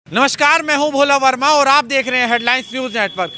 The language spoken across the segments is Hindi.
नमस्कार, मैं हूं भोला वर्मा और आप देख रहे हैं हेडलाइंस न्यूज़ नेटवर्क।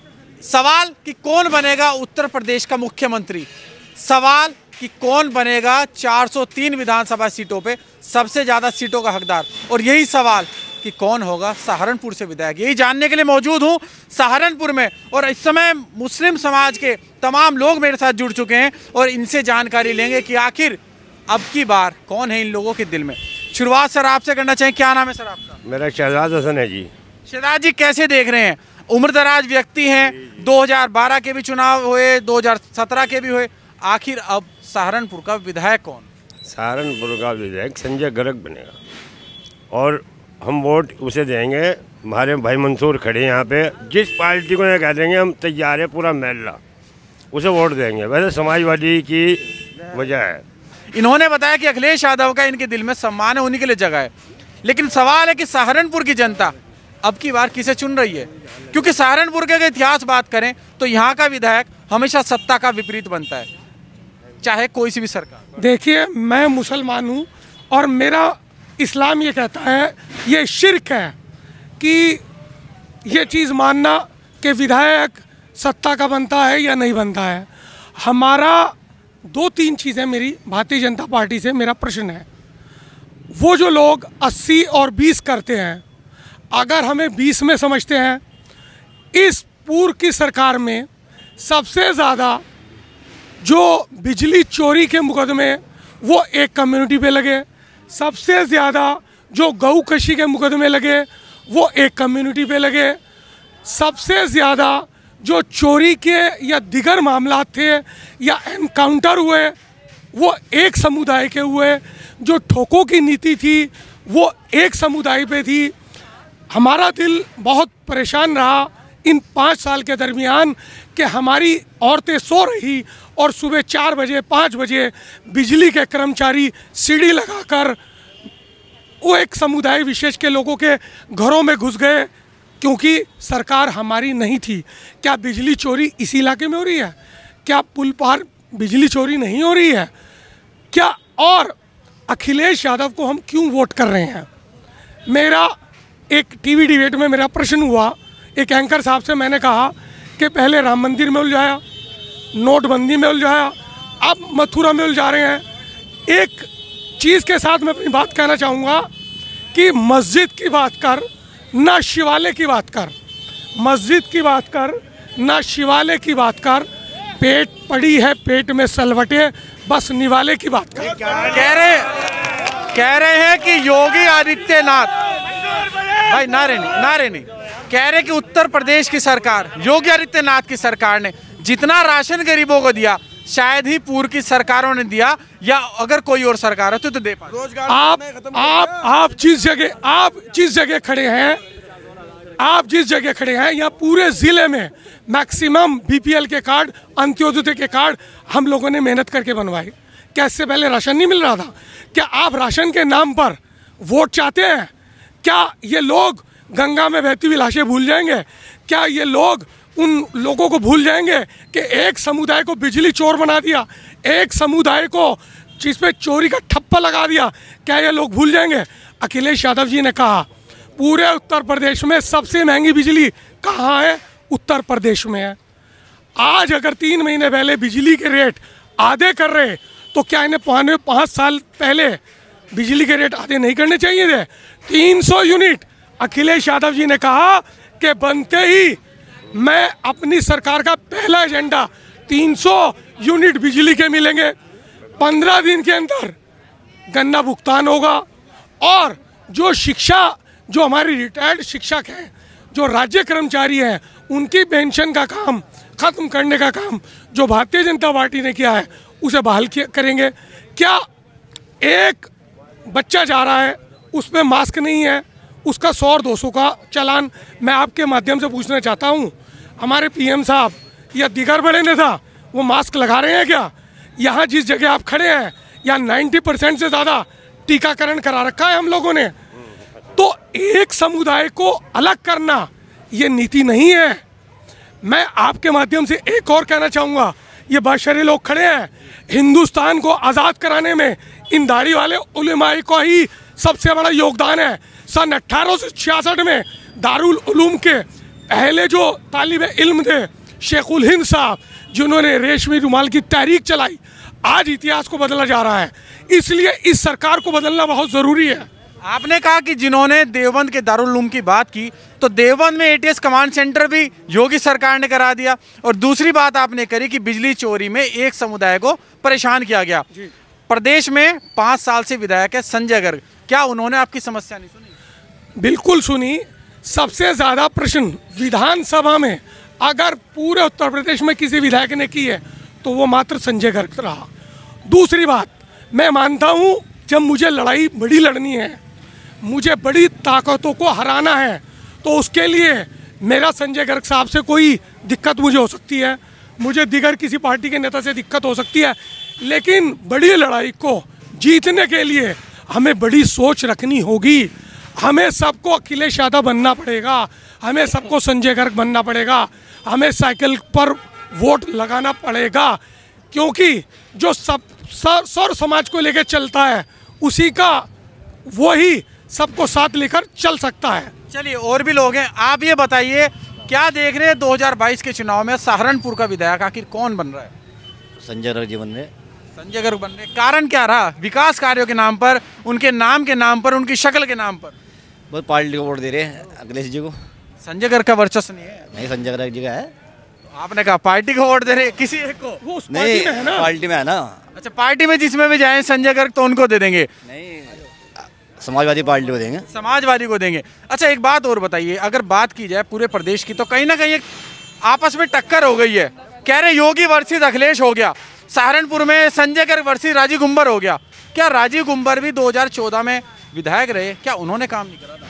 सवाल कि कौन बनेगा उत्तर प्रदेश का मुख्यमंत्री, सवाल कि कौन बनेगा 403 विधानसभा सीटों पे सबसे ज़्यादा सीटों का हकदार, और यही सवाल कि कौन होगा सहारनपुर से विधायक, यही जानने के लिए मौजूद हूं सहारनपुर में। और इस समय मुस्लिम समाज के तमाम लोग मेरे साथ जुड़ चुके हैं और इनसे जानकारी लेंगे कि आखिर अब की बार कौन है इन लोगों के दिल में। शुरुआत सर आपसे करना चाहें, क्या नाम है सर आपका? मेरा शहजाद हसन है जी। शहजाद जी, कैसे देख रहे हैं? उम्रदराज व्यक्ति हैं, 2012 के भी चुनाव हुए, 2017 के भी हुए, आखिर अब सहारनपुर का विधायक कौन? सहारनपुर का विधायक संजय गर्ग बनेगा और हम वोट उसे देंगे। हमारे भाई मंसूर खड़े हैं यहाँ पे, जिस पार्टी को ये कह देंगे हम तैयार है पूरा महल्ला, उसे वोट देंगे। वैसे समाजवादी की वजह है। इन्होंने बताया कि अखिलेश यादव का इनके दिल में सम्मान है, उन्हीं के लिए जगह है। लेकिन सवाल है कि सहारनपुर की जनता अब की बार किसे चुन रही है? क्योंकि सहारनपुर के अगर इतिहास बात करें तो यहाँ का विधायक हमेशा सत्ता का विपरीत बनता है, चाहे कोई सी भी सरकार। देखिए, मैं मुसलमान हूँ और मेरा इस्लाम ये कहता है, ये शिर्क है कि ये चीज़ मानना कि विधायक सत्ता का बनता है या नहीं बनता है। हमारा 2-3 चीज़ें मेरी भारतीय जनता पार्टी से मेरा प्रश्न है। वो जो लोग 80 और 20 करते हैं, अगर हमें 20 में समझते हैं, इस पूर्व की सरकार में सबसे ज़्यादा जो बिजली चोरी के मुकदमे वो एक कम्युनिटी पे लगे, सबसे ज़्यादा जो गऊ कशी के मुकदमे लगे वो एक कम्युनिटी पे लगे, सबसे ज़्यादा जो चोरी के या दिगर मामला थे या एनकाउंटर हुए वो एक समुदाय के हुए, जो ठोकों की नीति थी वो एक समुदाय पे थी। हमारा दिल बहुत परेशान रहा इन 5 साल के दरमियान कि हमारी औरतें सो रही और सुबह 4 बजे 5 बजे बिजली के कर्मचारी सीढ़ी लगाकर वो एक समुदाय विशेष के लोगों के घरों में घुस गए क्योंकि सरकार हमारी नहीं थी। क्या बिजली चोरी इसी इलाके में हो रही है? क्या पुल पार बिजली चोरी नहीं हो रही है क्या? और अखिलेश यादव को हम क्यों वोट कर रहे हैं? मेरा एक टीवी डिबेट में मेरा प्रश्न हुआ, एक एंकर साहब से मैंने कहा कि पहले राम मंदिर में उलझाया, नोटबंदी में उलझाया, अब मथुरा में उलझा रहे हैं। एक चीज़ के साथ मैं अपनी बात कहना चाहूँगा कि मस्जिद की बात कर ना शिवालय की बात कर, मस्जिद की बात कर ना शिवालय की बात कर, पेट पड़ी है पेट में सलवटे, बस निवाले की बात कर। कह रहे हैं कि योगी आदित्यनाथ, भाई नारे नहीं, कह रहे कि उत्तर प्रदेश की सरकार, योगी आदित्यनाथ की सरकार ने जितना राशन गरीबों को दिया शायद ही पूर्व की सरकारों ने दिया, या अगर कोई और सरकार होती तो दे पाते। आप जिस जगह खड़े हैं, आप जिस जगह खड़े हैं यहाँ पूरे जिले में मैक्सिमम बीपीएल के कार्ड, अंत्योदय के कार्ड हम लोगों ने मेहनत करके बनवाए। क्या इससे पहले राशन नहीं मिल रहा था? क्या आप राशन के नाम पर वोट चाहते हैं? क्या ये लोग गंगा में बहती हुई लाशें भूल जाएंगे? क्या ये लोग उन लोगों को भूल जाएंगे कि एक समुदाय को बिजली चोर बना दिया, एक समुदाय को जिस पे चोरी का ठप्पा लगा दिया? क्या ये लोग भूल जाएंगे? अखिलेश यादव जी ने कहा पूरे उत्तर प्रदेश में सबसे महंगी बिजली कहाँ है? उत्तर प्रदेश में है। आज अगर 3 महीने पहले बिजली के रेट आधे कर रहे तो क्या इन्हें 5 साल पहले बिजली के रेट आधे नहीं करने चाहिए थे? 300 यूनिट अखिलेश यादव जी ने कहा कि बनते ही मैं अपनी सरकार का पहला एजेंडा 300 यूनिट बिजली के मिलेंगे, 15 दिन के अंदर गन्ना भुगतान होगा, और जो हमारी रिटायर्ड शिक्षक हैं, जो राज्य कर्मचारी हैं, उनकी पेंशन का काम खत्म करने का काम जो भारतीय जनता पार्टी ने किया है उसे बहाल करेंगे। क्या एक बच्चा जा रहा है उसमें मास्क नहीं है, उसका 100 और 200 का चालान? मैं आपके माध्यम से पूछना चाहता हूँ, हमारे पीएम साहब या दिगर बड़े नेता वो मास्क लगा रहे हैं क्या? यहाँ जिस जगह आप खड़े हैं या 90% से ज़्यादा टीकाकरण करा रखा है हम लोगों ने। तो एक समुदाय को अलग करना ये नीति नहीं है। मैं आपके माध्यम से एक और कहना चाहूँगा, ये बादशाही लोग खड़े हैं, हिंदुस्तान को आज़ाद कराने में इन दाढ़ी वाले उलेमाए का ही सबसे बड़ा योगदान है। सन 1866 में दारुल उलूम के पहले जो तालिब इल्म थे शेखुल हिंद साहब, जिन्होंने रेशमी रुमाल की तहरीक चलाई, आज इतिहास को बदला जा रहा है। इसलिए इस सरकार को बदलना बहुत ज़रूरी है। आपने कहा कि जिन्होंने देवबंद के दारुल उलूम की बात की, तो देवबंद में एटीएस कमांड सेंटर भी योगी सरकार ने करा दिया। और दूसरी बात आपने करी कि बिजली चोरी में एक समुदाय को परेशान किया गया। प्रदेश में 5 साल से विधायक है संजय गर्ग, क्या उन्होंने आपकी समस्या नहीं सुनी? बिल्कुल सुनी। सबसे ज़्यादा प्रश्न विधानसभा में अगर पूरे उत्तर प्रदेश में किसी विधायक ने की है तो वो मात्र संजय गर्ग रहा। दूसरी बात, मैं मानता हूँ जब मुझे लड़ाई बड़ी लड़नी है, मुझे बड़ी ताकतों को हराना है, तो उसके लिए मेरा संजय गर्ग साहब से कोई दिक्कत मुझे हो सकती है, मुझे दिगर किसी पार्टी के नेता से दिक्कत हो सकती है, लेकिन बड़ी लड़ाई को जीतने के लिए हमें बड़ी सोच रखनी होगी। हमें सबको अखिलेश यादव बनना पड़ेगा, हमें सबको संजय गर्ग बनना पड़ेगा, हमें साइकिल पर वोट लगाना पड़ेगा, क्योंकि जो सौर समाज को लेकर चलता है उसी का वही सबको साथ लेकर चल सकता है। चलिए, और भी लोग हैं, आप ये बताइए क्या देख रहे हैं 2022 के चुनाव में सहारनपुर का विधायक आखिर कौन बन रहा है? संजय गर्ग जी बन रहे। संजय गर्ग बन रहे, कारण क्या रहा? विकास कार्यों के नाम पर, उनके नाम के नाम पर, उनकी शक्ल के नाम पर? बहुत पार्टी को वोट दे रहे हैं अखिलेश जी को। संजय गर्ग का वर्चस्व नहीं है? नहीं, संजय गर्ग जी का है। आपने कहा पार्टी को वोट दे रहे, किसी एक को? वो उस नहीं, पार्टी में है ना। पार्टी में है ना। अच्छा, पार्टी में जिसमें भी जाए संजय गर्ग तो उनको दे देंगे? नहीं, समाजवादी पार्टी को देंगे। समाजवादी को देंगे। अच्छा, एक बात और बताइए, अगर बात की जाए पूरे प्रदेश की तो कहीं ना कहीं एक आपस में टक्कर हो गई है। कह रहे योगी वर्सेस अखिलेश हो गया, सहारनपुर में संजय गर्ग वर्सेस राजीव गुंबर हो गया। क्या राजीव गुंबर भी 2014 में विधायक रहे, क्या उन्होंने काम नहीं करा था?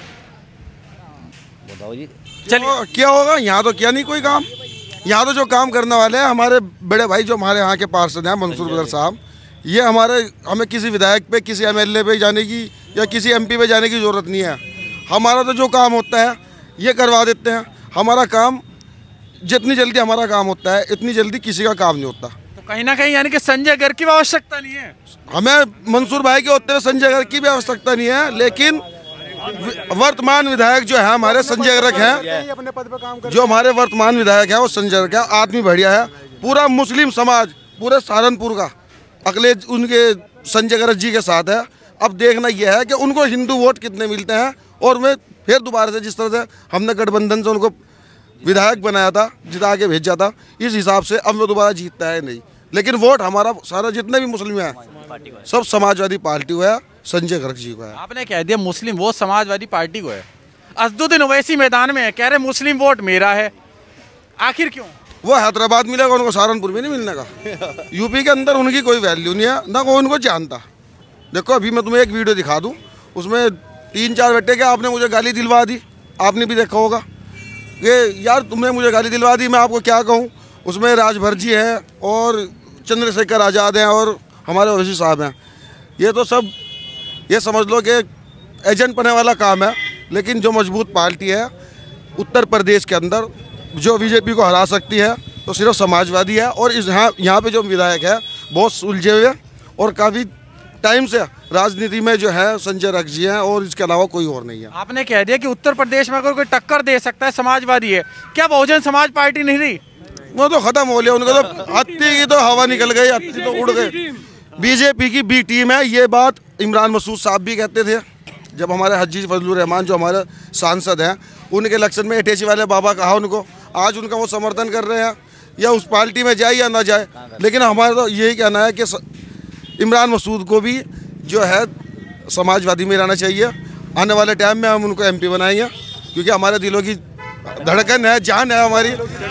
बताओ जी। चलिए, क्या होगा? यहाँ तो किया नहीं कोई काम। यहाँ तो जो काम करने वाले हैं हमारे बड़े भाई जो हमारे यहाँ के पार्षद हैं मंसूर बदर साहब, ये हमें किसी विधायक पे, किसी एमएलए पे जाने की या किसी एमपी पे जाने की ज़रूरत नहीं है। हमारा तो जो काम होता है ये करवा देते हैं। हमारा काम जितनी जल्दी हमारा काम होता है इतनी जल्दी किसी का काम नहीं होता। तो कहीं ना कहीं यानी कि संजय गर्ग की आवश्यकता नहीं है? हमें मंसूर भाई के होते हुए संजय गर्ग की भी आवश्यकता नहीं है, लेकिन वर्तमान विधायक जो है हमारे संजय गर्ग हैं, जो हमारे वर्तमान विधायक है वो संजय गर्ग है। आदमी बढ़िया है। पूरा मुस्लिम समाज पूरे सहारनपुर का अखिलेश उनके संजय गर्ग जी के साथ है। अब देखना यह है कि उनको हिंदू वोट कितने मिलते हैं, और मैं फिर दोबारा से जिस तरह से हमने गठबंधन से उनको विधायक बनाया था, जिता के भेजा था, इस हिसाब से अब वो दोबारा जीतता है नहीं। लेकिन वोट हमारा सारा जितने भी मुस्लिम हैं सब समाजवादी पार्टी को है, संजय गर्ग जी को है। आपने कह दिया मुस्लिम वोट समाजवादी पार्टी को है। असदुद्दीन ओवैसी मैदान में है, कह रहे मुस्लिम वोट मेरा है। आखिर क्यों? वो हैदराबाद मिलेगा उनको, सहारनपुर में नहीं मिलने का। यूपी के अंदर उनकी कोई वैल्यू नहीं है, ना कोई उनको जानता। देखो अभी मैं तुम्हें एक वीडियो दिखा दूं, उसमें 3-4 बेटे के आपने मुझे गाली दिलवा दी, आपने भी देखा होगा। ये यार तुमने मुझे गाली दिलवा दी, मैं आपको क्या कहूँ। उसमें राजभर जी है और चंद्रशेखर आज़ाद हैं और हमारे ओवैसी साहब हैं। ये तो सब ये समझ लो कि एजेंट बनने वाला काम है। लेकिन जो मजबूत पार्टी है उत्तर प्रदेश के अंदर जो बीजेपी को हरा सकती है तो सिर्फ समाजवादी है। और इस यहाँ पे जो विधायक है बहुत सुलझे हुए और काफ़ी टाइम से राजनीति में जो है संजय गर्ग जी हैं, और इसके अलावा कोई और नहीं है। आपने कह दिया कि उत्तर प्रदेश में अगर कोई टक्कर दे सकता है समाजवादी है, क्या बहुजन समाज पार्टी नहीं रही? वो तो खत्म हो लिया, उनका तो हत्ती की तो हवा निकल गई, हत्ती तो उड़ गए। बीजेपी की बी टीम है, ये बात इमरान मसूद साहब भी कहते थे। जब हमारे हजी फजलुर रहमान जो हमारे सांसद हैं, उनके इलेक्शन में अटैची वाले बाबा कहा उनको, आज उनका वो समर्थन कर रहे हैं, या उस पार्टी में जाए या ना जाए। लेकिन हमारा तो यही कहना है कि इमरान मसूद को भी जो है समाजवादी में रहना चाहिए। आने वाले टाइम में हम उनको एमपी बनाएंगे, क्योंकि हमारे दिलों की धड़कन है, जान है हमारी।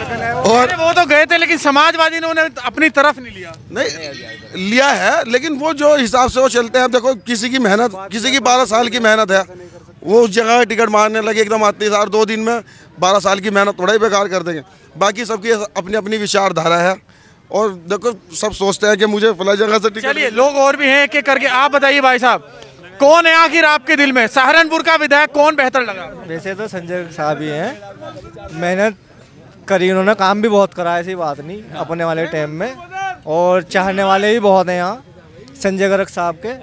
और वो तो गए थे लेकिन समाजवादी ने उन्हें अपनी तरफ नहीं लिया। नहीं लिया है, लेकिन वो जो हिसाब से वो चलते हैं। देखो किसी की मेहनत, किसी की 12 साल की मेहनत है, वो उस जगह टिकट मारने लगे एकदम आते सार 2 दिन में 12 साल की मेहनत थोड़ा ही बेकार कर देंगे। बाकी सबकी अपनी अपनी विचारधारा है, और देखो सब सोचते हैं कि मुझे फला जगह से टिकट। चलिए, लोग और भी हैं एक करके। आप बताइए भाई साहब, कौन है आखिर आपके दिल में? सहारनपुर का विधायक कौन बेहतर लगा? वैसे तो संजय साहब ही हैं, मेहनत करी उन्होंने, काम भी बहुत करा, ऐसी बात नहीं अपने वाले टाइम में, और चाहने वाले भी बहुत हैं यहाँ संजय गर्ग साहब के।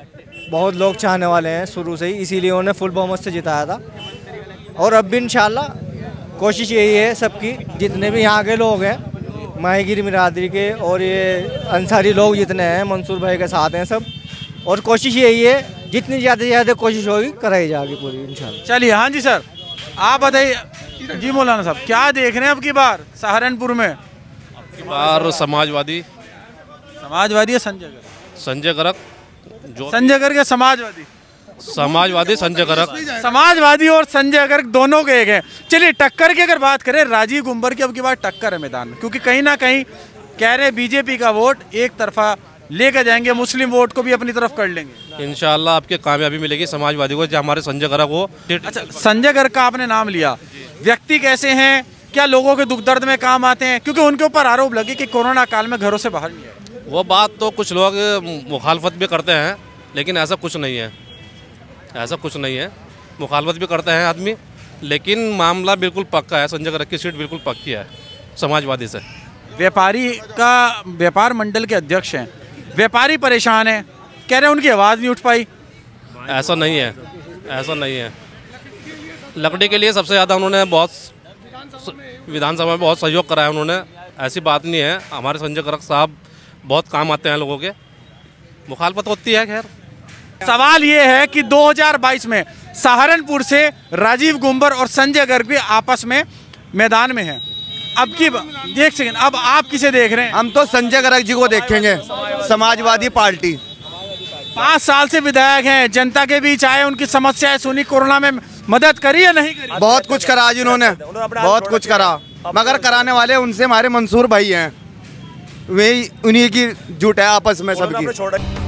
बहुत लोग चाहने वाले हैं शुरू से ही, इसीलिए उन्हें फुल बहुमत से जिताया था। और अब भी इंशाल्लाह कोशिश यही है सबकी, जितने भी यहाँ के लोग हैं, माहीगीर बिरादरी के और ये अंसारी लोग जितने हैं, मंसूर भाई के साथ हैं सब, और कोशिश यही है जितनी ज़्यादा से ज़्यादा कोशिश होगी कराई जाएगी पूरी इंशाल्लाह। चलिए, हाँ जी सर, आप बताइए जी मौलाना साहब, क्या देख रहे हैं अब की बार सहारनपुर में? बार समाजवादी या संजय गर्ग? जो संजय गर्ग या समाजवादी? संजय गर्ग। समाजवादी और संजय गर्ग दोनों के एक हैं। चलिए, टक्कर की अगर बात करें, राजीव गुंबर की अब की बार टक्कर है मैदान में, क्योंकि कहीं ना कहीं कह रहे बीजेपी का वोट एक तरफा लेकर जाएंगे, मुस्लिम वोट को भी अपनी तरफ कर लेंगे। इंशाल्लाह आपके कामयाबी मिलेगी समाजवादी को, जो हमारे संजय गर्ग हो। अच्छा, संजय गर्ग का आपने नाम लिया, व्यक्ति कैसे हैं, क्या लोगों के दुख दर्द में काम आते हैं? क्योंकि उनके ऊपर आरोप लगे कि कोरोना काल में घरों से बाहर नहीं आए। वो बात तो कुछ लोग मुखालफत भी करते हैं, लेकिन ऐसा कुछ नहीं है, ऐसा कुछ नहीं है। मुखालफत भी करते हैं आदमी, लेकिन मामला बिल्कुल पक्का है। संजय गर्ग की सीट बिल्कुल पक्की है समाजवादी से। व्यापारी का व्यापार मंडल के अध्यक्ष हैं, व्यापारी परेशान हैं, कह रहे हैं उनकी आवाज़ नहीं उठ पाई। ऐसा नहीं है, ऐसा नहीं है। लकड़ी के लिए सबसे ज़्यादा उन्होंने बहुत विधानसभा में बहुत सहयोग करा है उन्होंने, ऐसी बात नहीं है। हमारे संजय गर्ग साहब बहुत काम आते हैं लोगों के, मुखालफत होती है। खैर, सवाल ये है कि 2022 में सहारनपुर से राजीव गुंबर और संजय गर्ग भी आपस में मैदान में हैं। अब की देख सकें, अब आप किसे देख रहे हैं? हम तो संजय गर्ग जी को देखेंगे, समाजवादी पार्टी। 5 साल से विधायक हैं, जनता के बीच आए, उनकी समस्याएं सुनी, कोरोना में मदद करी या नहीं करी? बहुत कुछ करा जी उन्होंने, बहुत कुछ करा, मगर कराने वाले उनसे हमारे मंसूर भाई हैं, वही उन्हीं की जुट है आपस में सबकी।